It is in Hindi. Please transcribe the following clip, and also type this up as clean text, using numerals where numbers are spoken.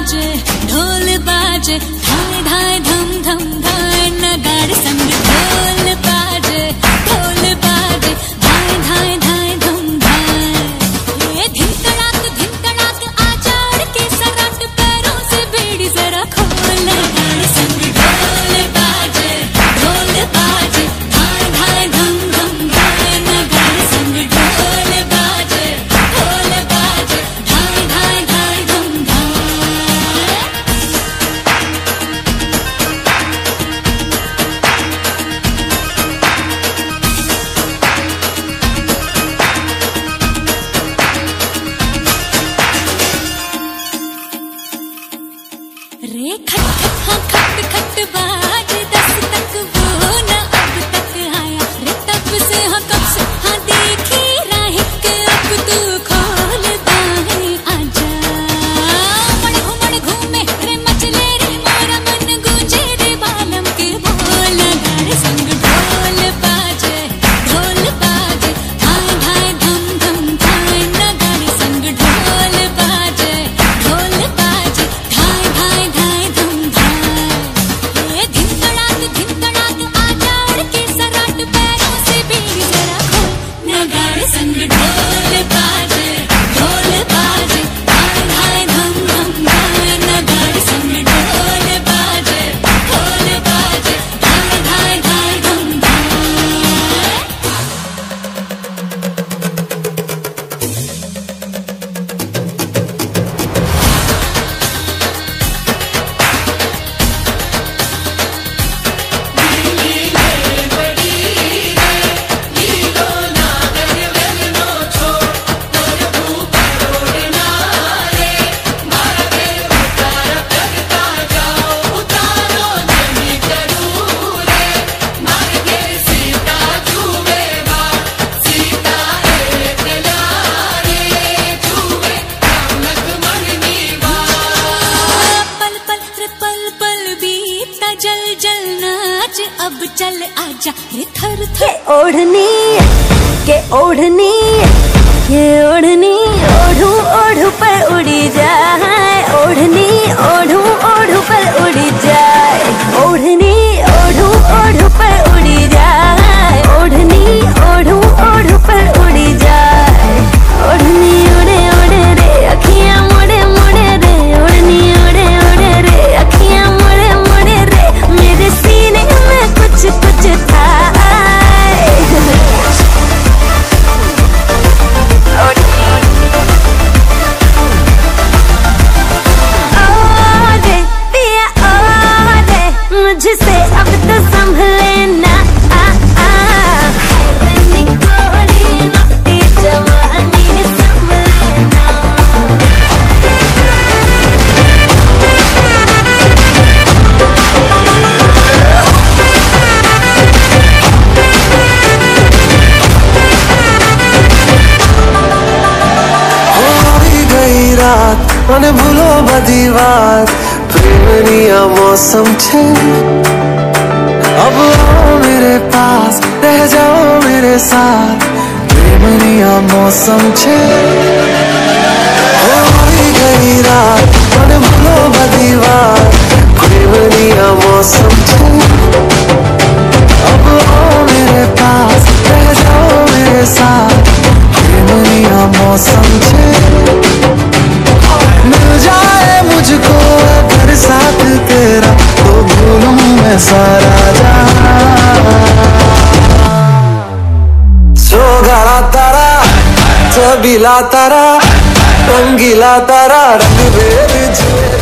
बाजे ढोल बाजे धाय धाय धम धम धाय नगाड़े संग ढोल बाजे धाय धाय धाय धम धाय ये धिन तड़ाक आजाड़ के सराट पैरों से बेड़ी जरा खोल नगाड़े संग ढोल बाजे धाय धाय धम धम धाय नगाड़े संग ढोल बाजे धाय धाय धाय धम धाय। रे खट खट हाँ खट खट बाज 10 तक वो न अब तक आया रे तब से हाँ कब से हाँ देखी राही के अब तू खोल बाहें आजा मड़ घूमे रे मचले रे मोरा मन गूंजे रे बालम के बोल गाड़े संग ढोल बाजे धाय धाय धम धम धाय नगाड़े संग ढोल बाजे धाय धाय धाय धम धाय ये धिन तड़ाक आजाड़ के सराट पैरों से बेड़ी जरा खोल नगाड़े संग ढोल बाजे धाय धाय धम धम धाय नगाड़े संग ढोल बाजे धाय धाय धाय धम धाय। जल जल नाच अब चल आजा रे थर थर ओढ़नी ओढ़ू ओढ़ू पर उड़ी जाए ओढ़नी ओढ़ू ओढ़ू पर उड़ी जाए ओढ़नी ओढ़ू ओढ़ू पर उड़ी जाए ओढ़नी ओढ़ू ओढ़ू पर उड़ी जाए ओढ़नी उड़े उड़े रे अखियां मुड़े मुड़े रे ओढ़नी उड़े उड़े रे अखियां मुड़े मुड़े रे मेरे सीने में कुछ कुछ था मुझसे अब तो संभले ना जवानी संभले ना गई रात मैंने भूलो बदी बात प्रेमनिया मौसम छे अब आओ मेरे पास रह जाओ मेरे साथ प्रेमनिया मौसम छे गई रात मैंने भूलो बदी बात प्रेमनिया मौसम छे अब आओ मेरे पास रह जाओ मेरे साथ प्रेमनिया मौसम छे मिल जाए मुझको अगर साथ तेरा तो भूलूं मैं सारा जहां सोगाड़ा तारा चबीला तारा रंगीला तारा रंग बेरंगी